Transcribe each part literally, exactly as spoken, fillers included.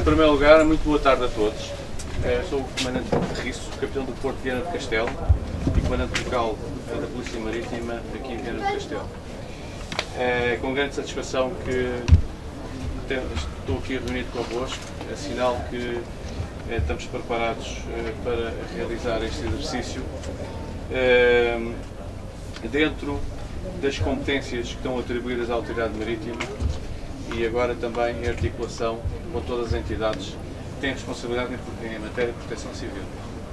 Em primeiro lugar, muito boa tarde a todos. Sou o Comandante Terriço, capitão do Porto de Viana do Castelo e Comandante local da Polícia Marítima aqui em Viana do Castelo. É com grande satisfação que estou aqui reunido convosco, é sinal que é, estamos preparados é, para realizar este exercício é, dentro das competências que estão atribuídas à Autoridade Marítima e agora também em articulação com todas as entidades que têm responsabilidade em matéria de proteção civil.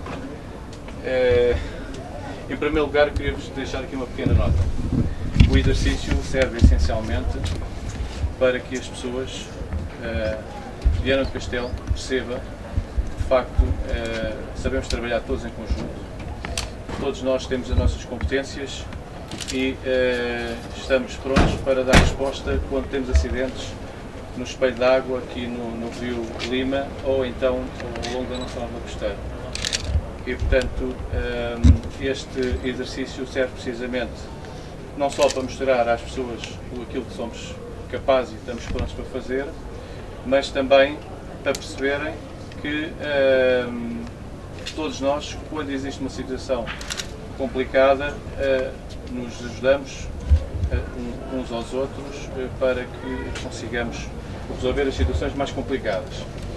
É, em primeiro lugar, queria-vos deixar aqui uma pequena nota. O exercício serve essencialmente para que as pessoas uh, de Viana do Castelo percebam que, de facto, uh, sabemos trabalhar todos em conjunto. Todos nós temos as nossas competências e uh, estamos prontos para dar resposta quando temos acidentes no espelho d'água aqui no, no rio Lima ou então ao longo da nossa orla costeira. E, portanto, um, este exercício serve precisamente não só para mostrar às pessoas aquilo que somos capazes e estamos prontos para fazer, mas também para perceberem que um, todos nós, quando existe uma situação complicada, uh, nos ajudamos uh, uns aos outros uh, para que consigamos resolver as situações mais complicadas.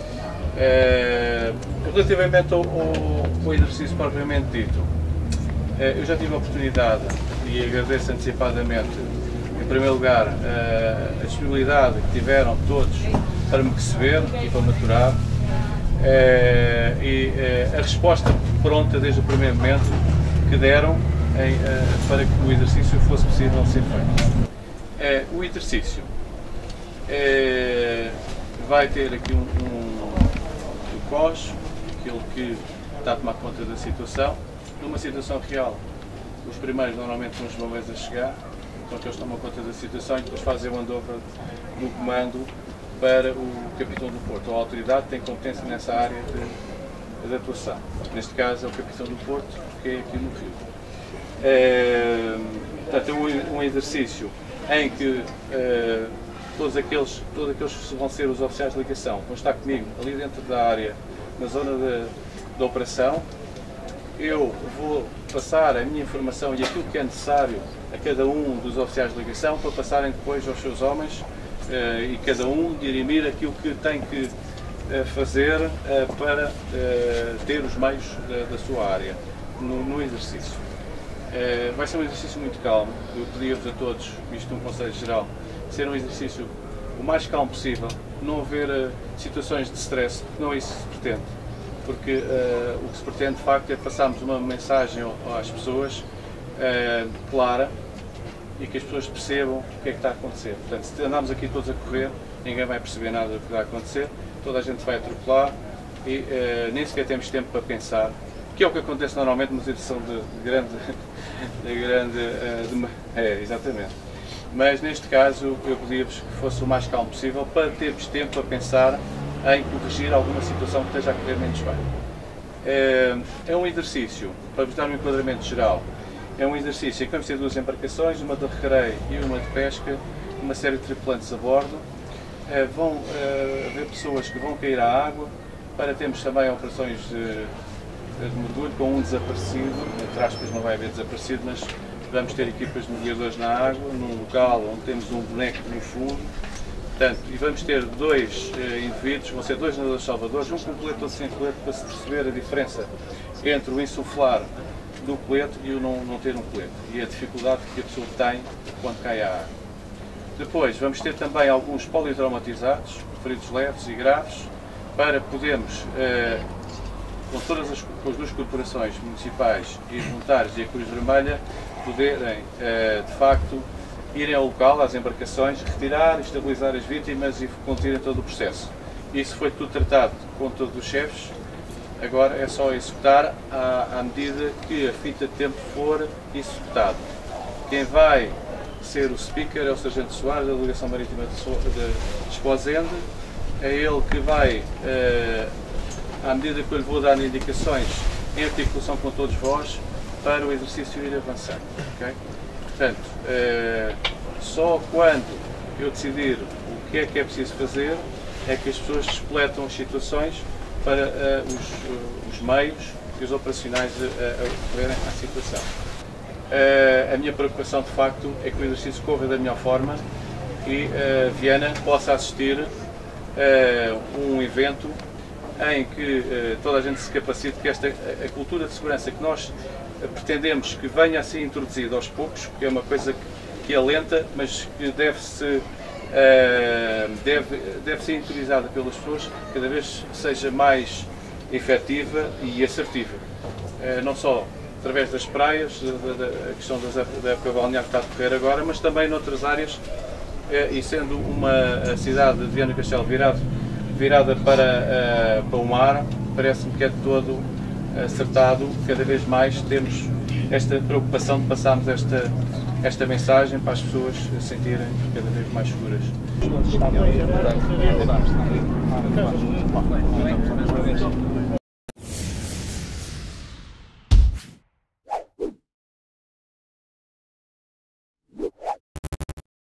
Uh, relativamente ao, ao, ao exercício propriamente dito, uh, eu já tive a oportunidade e agradeço antecipadamente, em primeiro lugar, uh, a disponibilidade que tiveram todos para me receber e para maturar uh, e uh, a resposta pronta desde o primeiro momento que deram em, uh, para que o exercício fosse possível ser feito. Uh, o exercício uh, vai ter aqui um, um C O S, aquilo que está a tomar conta da situação. Numa situação real, os primeiros normalmente são os bombeiros a chegar, então eles tomam conta da situação e depois fazem o handover do comando para o capitão do Porto. A autoridade tem competência nessa área de, de atuação. Neste caso é o capitão do Porto, que é aqui no Rio. É, portanto, é um, um exercício em que é, todos, aqueles, todos aqueles que vão ser os oficiais de ligação vão estar comigo ali dentro da área, na zona da operação. Eu vou passar a minha informação e aquilo que é necessário a cada um dos oficiais de ligação para passarem depois aos seus homens eh, e cada um dirimir aquilo que tem que eh, fazer eh, para eh, ter os meios da, da sua área no, no exercício. Eh, vai ser um exercício muito calmo. Eu pedi-vos a todos, isto é um conselho geral, ser um exercício o mais calmo possível, não haver uh, situações de stress, não é isso que se pretende, porque uh, o que se pretende de facto é passarmos uma mensagem às pessoas uh, clara e que as pessoas percebam o que é que está a acontecer. Portanto, se andarmos aqui todos a correr, ninguém vai perceber nada do que está a acontecer, toda a gente vai atropelar e uh, nem sequer temos tempo para pensar, que é o que acontece normalmente numa situação de, de grande... de grande uh, de, é, exatamente. Mas neste caso eu pedi-vos que fosse o mais calmo possível para termos tempo a pensar em corrigir alguma situação que esteja a correr menos bem. É, é um exercício, para vos dar um enquadramento geral, é um exercício em que vamos ter duas embarcações, uma de recreio e uma de pesca, uma série de tripulantes a bordo. É, vão é, haver pessoas que vão cair à água, para termos também operações de, de mergulho com um desaparecido, entre aspas não vai haver desaparecido, mas vamos ter equipas de mergulhadores na água, num local onde temos um boneco no fundo. Portanto, e vamos ter dois eh, indivíduos, vão ser dois nadadores salvadores, um com colete, outro sem colete, para se perceber a diferença entre o insuflar do colete e o não, não ter um colete, e a dificuldade que a pessoa tem quando cai à água. Depois, vamos ter também alguns politraumatizados, feridos leves e graves, para podermos, eh, com todas as, com as duas corporações municipais e voluntários e a Cruz Vermelha, poderem, de facto, irem ao local, às embarcações, retirar, estabilizar as vítimas e conduzirem todo o processo. Isso foi tudo tratado com todos os chefes, agora é só executar à, à medida que a fita de tempo for executado. Quem vai ser o speaker é o Sargento Soares, da Delegação Marítima de Esposende, é ele que vai, à medida que eu lhe vou dar indicações, em articulação com todos vós, para o exercício ir avançando. Okay? Portanto, eh, só quando eu decidir o que é que é preciso fazer, é que as pessoas despletam as situações para uh, os, uh, os meios e os operacionais a, a recorrerem à situação. Uh, a minha preocupação, de facto, é que o exercício corra da melhor forma e uh, Viana possa assistir a uh, um evento em que uh, toda a gente se capacite, que esta a cultura de segurança que nós uh, pretendemos que venha a ser introduzida aos poucos, que é uma coisa que, que é lenta, mas que deve-se uh, deve, deve ser interiorizada pelas pessoas, cada vez seja mais efetiva e assertiva. Uh, não só através das praias, da, da, a questão das, da época balnear que está a decorrer agora, mas também noutras áreas, uh, e sendo uma a cidade de Viana do Castelo virado, virada para, uh, para o mar, parece-me que é de todo acertado, cada vez mais temos esta preocupação de passarmos esta, esta mensagem para as pessoas se sentirem cada vez mais seguras.